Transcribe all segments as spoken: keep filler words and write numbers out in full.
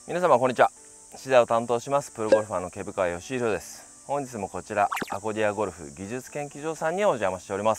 皆様こんにちは。指導を担当しますプロゴルファーの毛深義弘です。本日もこちらアコディアゴルフ技術研究所さんにお邪魔しております。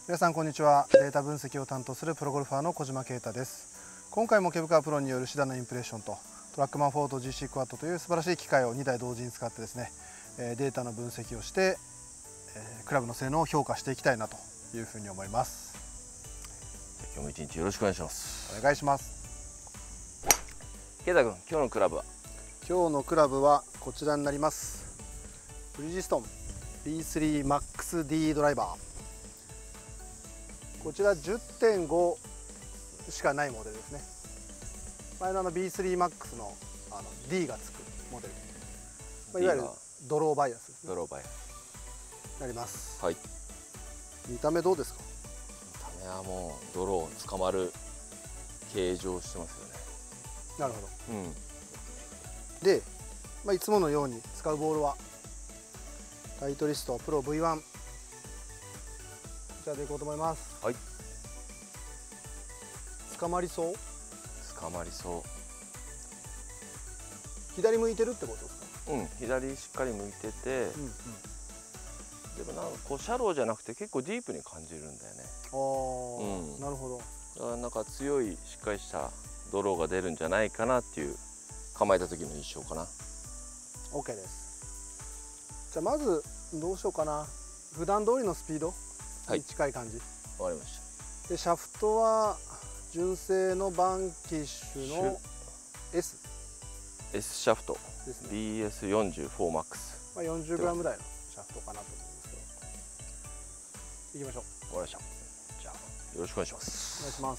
皆さんこんにちは。データ分析を担当するプロゴルファーの小島啓太です。今回も毛深プロによるシダのインプレッションとトラックマンフォート ジーシー クワッドという素晴らしい機械をにだい同時に使ってですね、データの分析をしてクラブの性能を評価していきたいなというふうに思います。 今日も一日よろしくお願いします。 お願いします。 圭太君、今日のクラブは？ 今日のクラブはこちらになります。ブリヂストン ビースリーマックスディー ドライバー。こちら じゅってんご しかないモデルですね。前のあの ビースリーマックス の, あの D がつくモデル、まあ、いわゆるドローバイアスですね。 ドローバイアスなります。 はい。 見た目どうですか？ 見た目はもうドロー捕まる形状してますよね。 なるほど。 うん、 で、まあ、いつものように使うボールはタイトリストプロ ブイワン こちらでいこうと思います。 はい。 捕まりそう？ 捕まりそう。 左向いてるってことですか？ うん、左しっかり向いてて、うんうん、でもなんかこうシャローじゃなくて結構ディープに感じるんだよね。 ああ、うん、なるほど。 だからなんか強いしっかりしたドローが出るんじゃないかなっていう構えた時の印象かな。 OK です。じゃあまずどうしようかな。普段通りのスピードに近い感じ。 わ、はい、かりました。 でシャフトは純正のバンキッシュの S, S シャフトですね。 ビーエスよんじゅうフォーマックス、 まあ よんじゅうグラム 台のシャフトかなと思うんですけど、いきましょう。 わかりました。じゃあよろしくお願いします。 お願いします。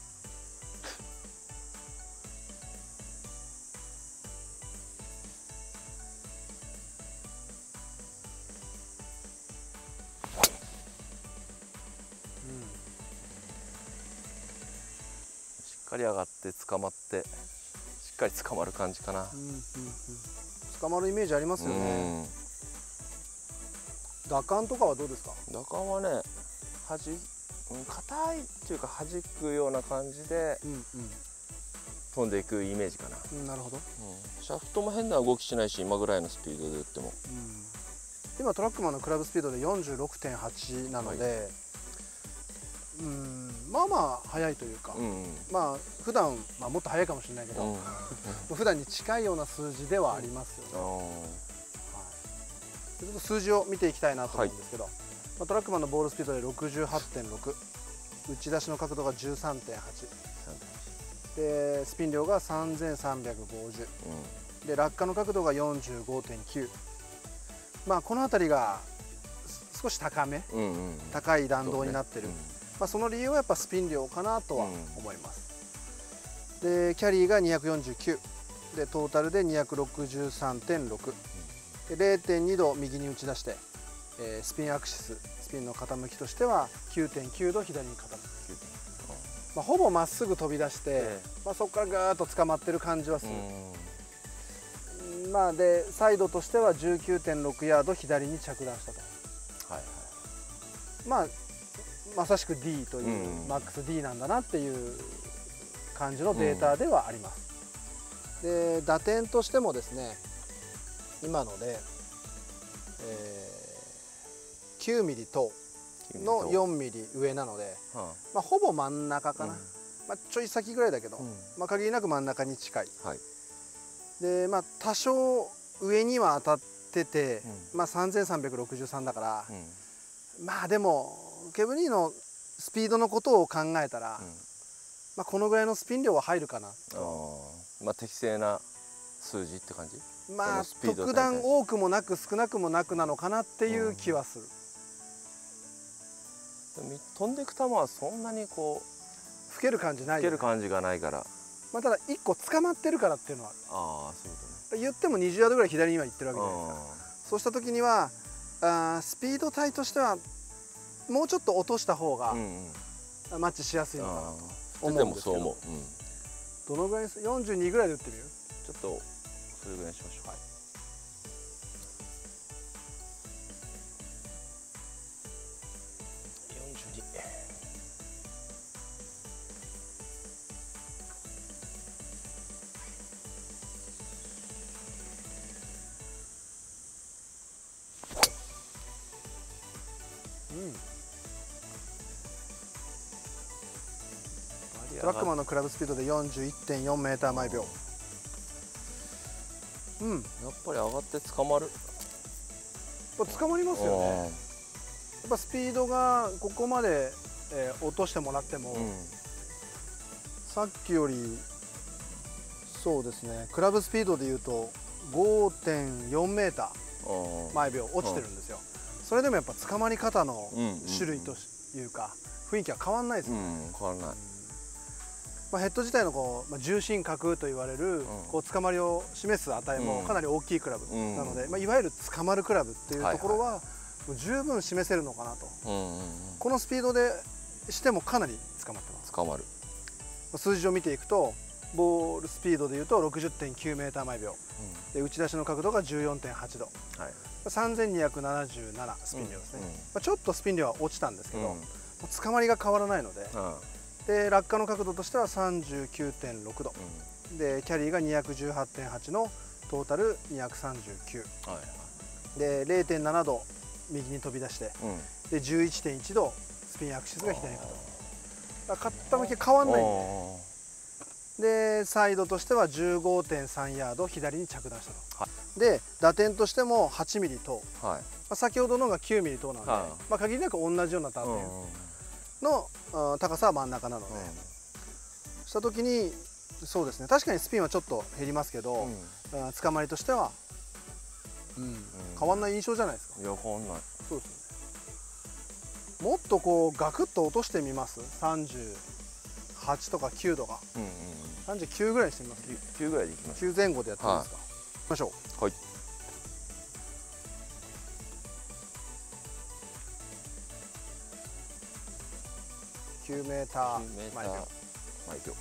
しっかり上がって捕まってしっかり捕まる感じかな。うんうんうん、 捕まるイメージありますよね。打感とかはどうですか？ 打感はね、はじ硬いっていうか弾くような感じで飛んでいくイメージかな。 うん、なるほど、うん、 シャフトも変な動きしないし、今ぐらいのスピードで打っても、うん、 今トラックマンのクラブスピードで よんじゅうろくてんはち なので、はい、うん、まあまあ速いというか、うんうん、まあ普段、まあ、もっと速いかもしれないけど、うん、普段に近いような数字ではありますよね。うん、はい、ちょっと数字を見ていきたいなと思うんですけど、はい、まあ、トラックマンのボールスピードで ろくじゅうはちてんろく、打ち出しの角度が じゅうさんてんはち でスピン量がさんぜんさんびゃくごじゅう、うん、で落下の角度が よんじゅうごてんきゅう、まあこの辺りが少し高め、うんうん、高い弾道になってる、ね、うん、まあその理由はやっぱスピン量かなとは思います。うん、でキャリーがにひゃくよんじゅうきゅうでトータルで にひゃくろくじゅうさんてんろく で れいてんにど右に打ち出して、えー、スピンアクシススピンの傾きとしては きゅうてんきゅうど左に傾く、まあ、ほぼまっすぐ飛び出して、えーまあ、そこからガーッと捕まってる感じはする。まあでサイドとしては じゅうきゅうてんろくヤード左に着弾したと、はいはい、まあまさしく D という、うん、マックス D なんだなっていう感じのデータではあります。うん、で打点としてもですね、今ので、えー、きゅうミリ等のよんミリ上なので、うん、まあ、ほぼ真ん中かな、うん、まあ、ちょい先ぐらいだけど、うん、まあ、限りなく真ん中に近い、はい、でまあ多少上には当たってて、うん、まあ、さんぜんさんびゃくろくじゅうさんだから、うん、まあでもケブニーのスピードのことを考えたら、うん、まあこのぐらいのスピン量は入るかなと。 あ、まあ、適正な数字って感じ。 まあ特段多くもなく少なくもなくなのかなっていう気はする。 うん、飛んでいく球はそんなにこう吹ける感じないよね。 吹ける感じがないから、 まあただいっこ捕まってるからっていうのはある。ああ、そういうことね。言ってもにじゅうヤードぐらい左には行ってるわけじゃないですか。そうした時にはあスピード帯としてはもうちょっと落とした方がマッチしやすいのかなと思うんですけど、うん、どのぐらいです？よんじゅうにぐらいで打ってみる？ ちょっとそれぐらいにしましょう。はい、よんじゅうに。 トラックマンのクラブスピードで よんじゅういってんよんメーター毎秒。うん、 やっぱり上がって捕まる。 やっぱ捕まりますよね。やっぱスピードがここまで、えー、落としてもらっても、うん、さっきよりそうですね、クラブスピードでいうと ごてんよんメーター毎秒落ちてるんですよ。それでもやっぱ捕まり方の種類というか雰囲気は変わんないですよね。うん、変わんない。まあ、ヘッド自体のこう、まあ、重心角と言われる、うん、こう捕まりを示す値もかなり大きいクラブなので、うん、まあ、いわゆる捕まるクラブっていうところはもう十分示せるのかなと、このスピードでしてもかなり捕まってます。捕まる。数字を見ていくとボールスピードでいうと ろくじゅってんきゅうメーター毎秒、うん、で打ち出しの角度が じゅうよんてんはちど、はい、さんぜんにひゃくななじゅうななスピン量ですね。うんうん、まあ、ちょっとスピン量は落ちたんですけど、うん、捕まりが変わらないので。うんで落下の角度としては さんじゅうきゅうてんろくど、うん、でキャリーが にひゃくじゅうはちてんはち のトータルにひゃくさんじゅうきゅう、はいはい、で れいてんななど右に飛び出して、うん、で じゅういってんいちどスピンアクシスが左肩、傾き変わんないんで、でサイドとしては じゅうごてんさんヤード左に着弾したと、はい、で打点としても はちミリ等、はい、まあ、先ほどのが きゅうミリ等なんで、はい、まあ、限りなく同じような打点の高さは真ん中なので、うん、した時にそうですね、確かにスピンはちょっと減りますけど、うん、捕まりとしては、うんうん、変わんない印象じゃないですか。いや変わんない。そうですね。もっとこうガクッと落としてみます。さんじゅうはちとかきゅうどが、うんうん、さんじゅうきゅうぐらいにしてみます。きゅうぐらいでいきます。きゅうぜん後でやってみますか。はい、いきましょう。はい。きゅうメーター毎秒。毎秒。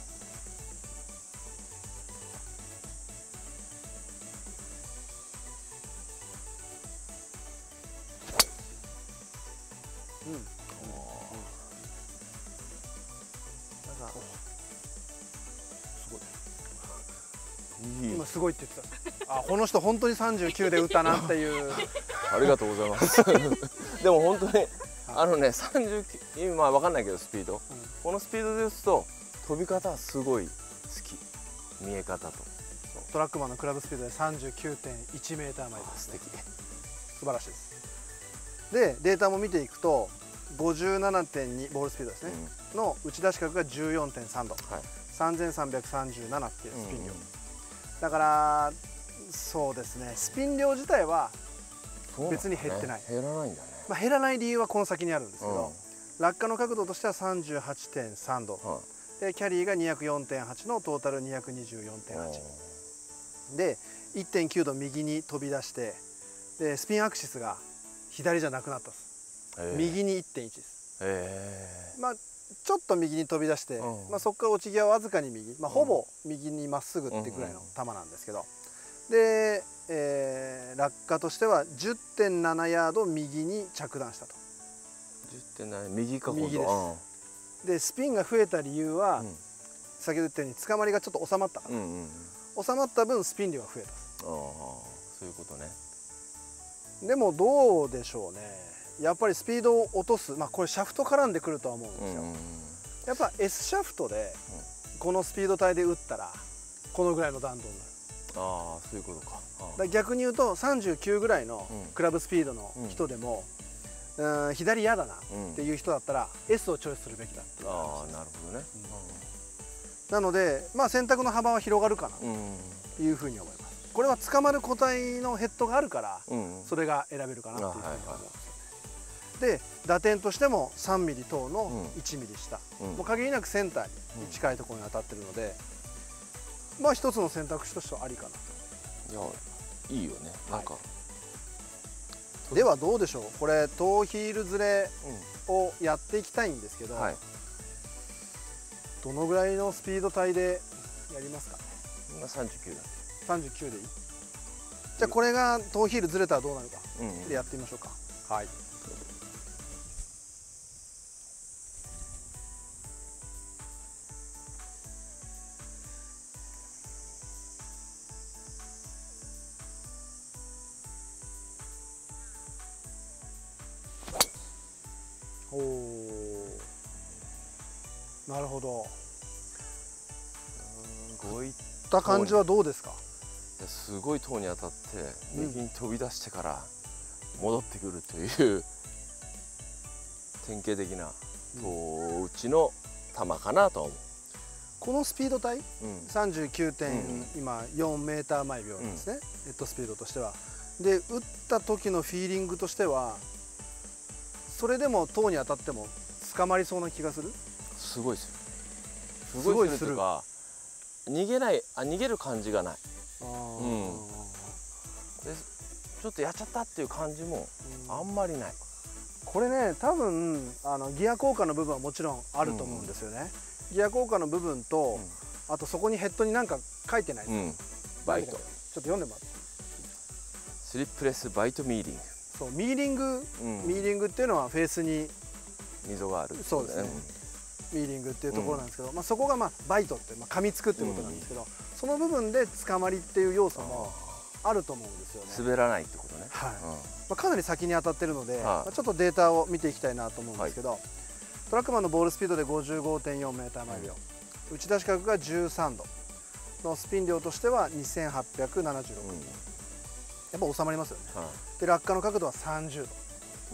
うん。うん。すごい。今すごいって言ってた。あ、この人本当にさんじゅうきゅうで打ったなっていう。 ありがとうございます。でも本当に。あのね、さんじゅうきゅう、今わかんないけどスピード、うん、このスピードで打つと飛び方はすごい好き、見え方と。 トラックマンのクラブスピードで さんじゅうきゅうてんいちメーター毎秒、素敵、素晴らしいです。でデータも見ていくと ごじゅうななてんに ボールスピードですね、うん、の打ち出し角が じゅうよんてんさんど、はい、さんぜんさんびゃくさんじゅうななっていうスピン量、うん、だからそうですね、スピン量自体は別に減ってない、ね、 減らないんだね。 まあ減らない理由はこの先にあるんですけど、うん、落下の角度としては さんじゅうはちてんさんど、はい、でキャリーが にひゃくよんてんはち のトータル にひゃくにじゅうよんてんはち で いってんきゅうど右に飛び出して、でスピンアクシスが左じゃなくなったんです、えー、右に いってんいち です、えー、まあちょっと右に飛び出して、うん、まあそこから落ち際わずかに右、まあ、ほぼ右にまっすぐってぐらいの球なんですけど、で、えー、落下としては じゅってんなな ヤード右に着弾したと。 じゅってんなな 右か、 右です。でスピンが増えた理由は、うん、先ほど言ったように捕まりがちょっと収まったから、うんうんうん、収まった分スピン量が増えた。ああ、 そういうことね。 でもどうでしょうね、やっぱりスピードを落とす、まあこれシャフト絡んでくるとは思うんですよ、うんうんうん、やっぱ S シャフトでこのスピード帯で打ったらこのぐらいの弾道になる。 ああ、そういうことか。 だ逆に言うとさんじゅうきゅうぐらいのクラブスピードの人でも、うん、うん左嫌だなっていう人だったら S をチョイスするべきだっていう。ああ、なるほどね、うん、なのでまあ選択の幅は広がるかなというふうに思います。これは捕まる個体のヘッドがあるからそれが選べるかなっていうふうに思うんですよね。で打点としてもさんミリ等のいちミリ下、うん、もう限りなくセンターに近いところに当たってるので、まあ一つの選択肢としてはありかなと。 いや、いいよね、なんか、はい、 ではどうでしょう、これトーヒールずれをやっていきたいんですけど、はい、どのぐらいのスピード帯でやりますかね。 今さんじゅうきゅうだ。 さんじゅうきゅうでいい。じゃあこれがトーヒールずれたらどうなるか、うん、でやってみましょうか。はい。おー、なるほど。 ごいった感じはどうですか？ すごい塔に当たって右に飛び出してから戻ってくるという、典型的な塔打ちの球かなとは思う。 このスピード帯、 うん、 さんじゅうきゅうてんよんメーター毎秒なんですね、うん、ヘッドスピードとしては。で打った時のフィーリングとしては、それでも塔に当たっても捕まりそうな気がする。 すごいする。すごいするというか、逃げない、あ、逃げる感じがない。あ、うん、でちょっとやっちゃったっていう感じもあんまりない。 これね、多分あのギア効果の部分はもちろんあると思うんですよね、うん、ギア効果の部分と、うん、あとそこにヘッドに何か書いてないですか、うん、バイトちょっと読んでもらって。 スリップレスバイトミーリング。 そう、ミーリング、うん、ミーリングっていうのはフェースに溝がある、 そうですね、うん、ミーリングっていうところなんですけど、うん、まあ、そこがまあバイトって、まあ、噛みつくっていうことなんですけど、うん、その部分で捕まりっていう要素もあると思うんですよね。 滑らないってことね。 はい、うん、まあ、かなり先に当たってるので、まあ、ちょっとデータを見ていきたいなと思うんですけど、はい、トラックマンのボールスピードで ごじゅうごてんよんメーター毎秒、うん、打ち出し角がじゅうさんどのスピン量としてはにせんはっぴゃくななじゅうろく、うん、やっぱ収まりますよね、はい、で落下の角度はさんじゅうど、うん、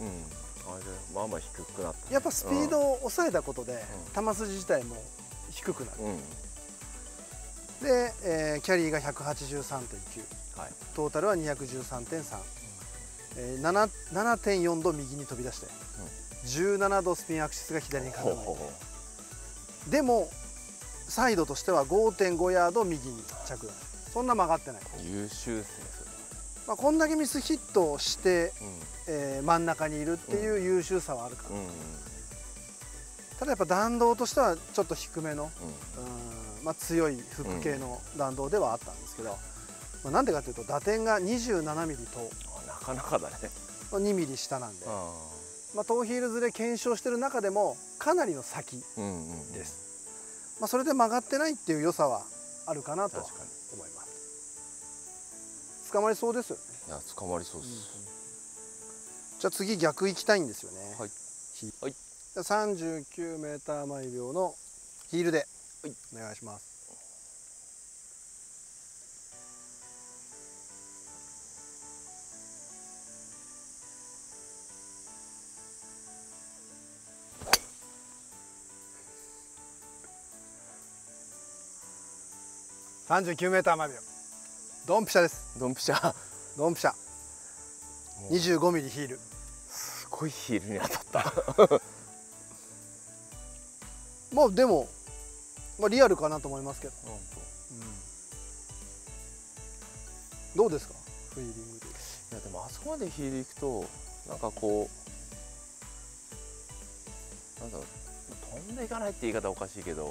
あれまあまあ低くなった、ね、 やっぱスピードを抑えたことで、うん、球筋自体も低くなる、うん、で、えー、キャリーが ひゃくはちじゅうさんてんきゅう、はい、トータルは にひゃくじゅうさんてんさん、えー、ななてんよんど右に飛び出して、うん、じゅうななどスピンアクシスが左に傾いて、でもサイドとしては ごてんご ヤード右に着弾、そんな曲がってない。 優秀ですね、 まあ、こんだけミスヒットをして、うん、えー、真ん中にいるっていう優秀さはあるかな、うんうん、ただやっぱ弾道としてはちょっと低めの、うん、まあ、強いフック系の弾道ではあったんですけど、まあ、なんでかというと打点がにじゅうななミリとなかなかだね、 にミリ下なんで、まあ、トーヒールズで検証してる中でもかなりの先です、うんうんうん、まあ、それで曲がってないっていう良さはあるかなと思います。捕まりそうですよね。 いや、捕まりそうです、うん、 じゃあ次逆行きたいんですよね。 はい、はい、 じゃあさんじゅうきゅうメーター毎秒のヒールでお願いします。さんじゅうきゅうメーター毎秒、ドンピシャです。 ドンピシャ、 ドンピシャ、にじゅうごミリヒール、 すごいヒールに当たったまあでも、まあ、リアルかなと思いますけど、うん、どうですかフィーリングで。いやでもあそこまでヒールいくとなんかこうなんだろう、飛んでいかないって言い方おかしいけど、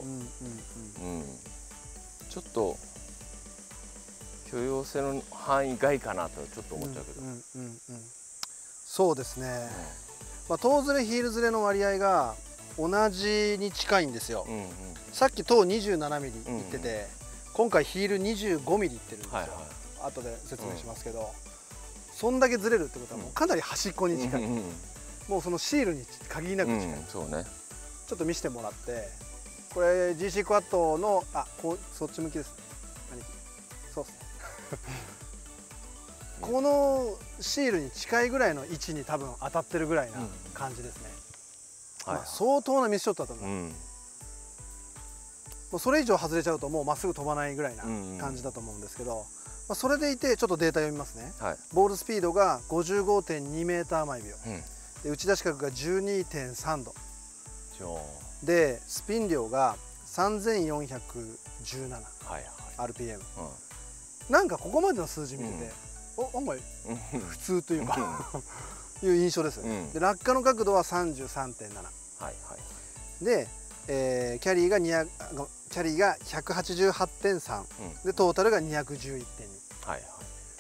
ちょっと許容性の範囲外かなとちょっと思っちゃうけど、 そうですね、うん、まあ、トーずれヒールずれの割合が同じに近いんですよ、うんうん、さっきトーにじゅうななミリいってて、うんうん、今回ヒールにじゅうごミリいってるんですよ、はいはい、後で説明しますけど、うん、そんだけずれるってことはもうかなり端っこに近い、うんうんうん、もうそのシールに限りなく近い、うん、 そうね、 ちょっと見せてもらって、これ ジーシー クワッドの、あ、こうそっち向きですね、兄貴、そうですねこのシールに近いぐらいの位置に多分当たってるぐらいな感じですね、うん、まあ、相当なミスショットだと思う、うん、もうそれ以上外れちゃうともうまっすぐ飛ばないぐらいな感じだと思うんですけど、まあ、それでいてちょっとデータ読みますね、はい、ボールスピードが ごじゅうごてんにメーター毎秒、うん、で打ち出し角が じゅうにてんさんどでスピン量がさんぜんよんひゃくじゅうなな アールピーエム、はいはい、なんかここまでの数字見てて、うん、お案外普通というかいう印象ですよね、うん、で落下の角度は さんじゅうさんてんなな、はいはい、で、えー、キャリーがにひゃくキャリーが ひゃくはちじゅうはちてんさん、うん、でトータルが にひゃくじゅういってんに、はいはい、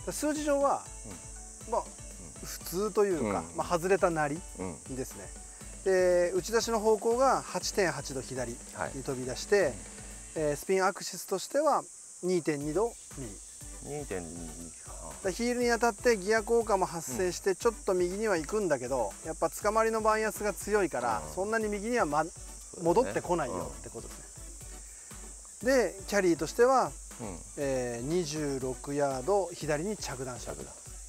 数字上は、うん、まあ、うん、普通というか、うん、まあ、外れたなりですね、うん、で打ち出しの方向が はちてんはちど左に飛び出して、はい、えー、スピンアクシスとしては にてんにど右、 にてんにヒールに当たってギア効果も発生してちょっと右には行くんだけど、やっぱ捕まりのバイアスが強いからそんなに右には、ま、戻ってこないよってことですね。 でキャリーとしては、 うん、 えー、にじゅうろくヤード左に着弾した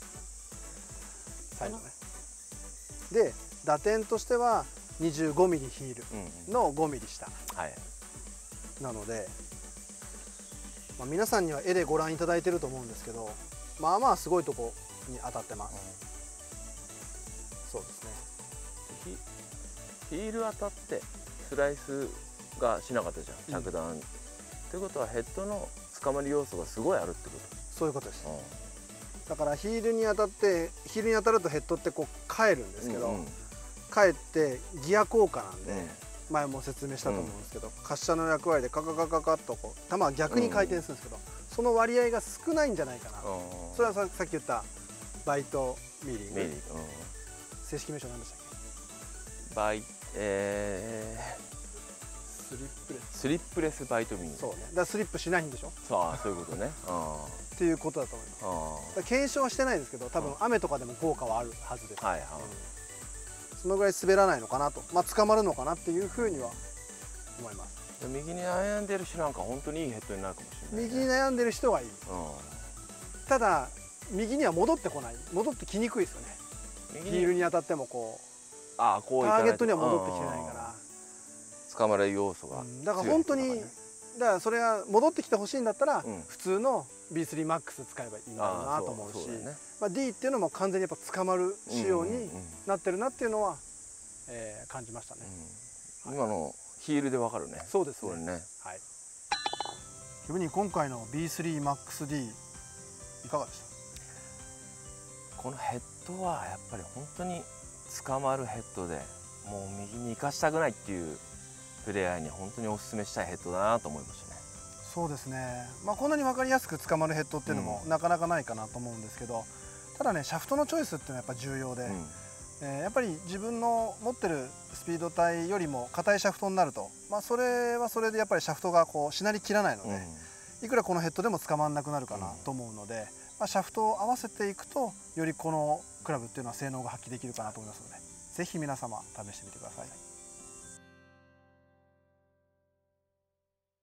サイドね。で打点としてはにじゅうごミリヒールのごミリ下、 はい、 なので、まあ、皆さんには絵でご覧いただいてると思うんですけど、まあまあすごいとこに当たってます、うん、そうですね。 ヒール当たってスライスがしなかったじゃん、着弾、うん、ということはヘッドの捕まり要素がすごいあるってこと。 そういうことです、 うん、 だからヒールに当たってヒールに当たるとヘッドってこう返るんですけど、うんうん、返ってギア効果なんで、うん、前も説明したと思うんですけど、うん、滑車の役割でカカカカカッとこう球は逆に回転するんですけど、うん、その割合が少ないんじゃないかな、うん、それは さ, さっき言ったバイトミーリング、うん、正式名称何でしたっけ？バイえースリップレススリップレスバイトミー。 そうね。だからスリップしないんでしょ。 さあそういうことね。 っていうことだと思います。だ検証はしてないですけど、多分雨とかでも効果はあるはずです。はいはい。そのぐらい滑らないのかなと、まあ捕まるのかなっていうふうには思います。 右に悩んでる人なんか本当にいいヘッドになるかもしれない、ね。 右に悩んでる人はいい。ただ右には戻ってこない。戻ってきにくいですよね。ヒールに当たってもこう、あこうターゲットには戻ってきてないから。 捕まる要素が、 うん、だから本当に、だからそれが戻ってきてほしいんだったら、うん、普通の ビースリーマックス 使えばいいんだろうなと思うし、ね、まあ D っていうのも完全にやっぱ捕まる仕様になってるなっていうのは、えー、感じましたね、 うん、今のヒールでわかるね。 そうですね。 ね、 はい。逆に今回の ビースリーマックスディー いかがでした？ このヘッドはやっぱり本当に捕まるヘッドで、もう右に行かしたくないっていうプレイヤーに本当におすすめしたいヘッドだなと思いましたね。 そうですね、まあ、こんなに分かりやすく捕まるヘッドっていうのもなかなかないかなと思うんですけど、ただねシャフトのチョイスっていうのはやっぱ重要で、うん、えー、やっぱり自分の持ってるスピード帯よりも硬いシャフトになると、まあ、それはそれでやっぱりシャフトがこうしなりきらないので、うん、いくらこのヘッドでも捕まんなくなるかなと思うので、まあ、シャフトを合わせていくとよりこのクラブっていうのは性能が発揮できるかなと思いますので、ぜひ皆様試してみてください。